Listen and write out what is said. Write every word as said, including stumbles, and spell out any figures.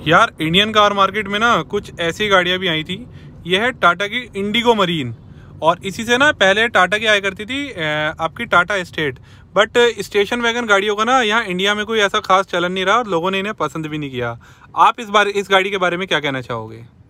यार Indian car market में ना कुछ ऐसी गाड़ियां भी आई थी। यह है टाटा की इंडिगो मरीन, और इसी से ना पहले टाटा की आया करती थी आपकी Tata state. But station wagon गाड़ियों का ना यहाँ इंडिया में कोई ऐसा खास चलन नहीं रहा और लोगों ने इन्हें पसंद भी नहीं किया। आप इस बार इस गाड़ी के बारे में क्या कहना चाहोगे?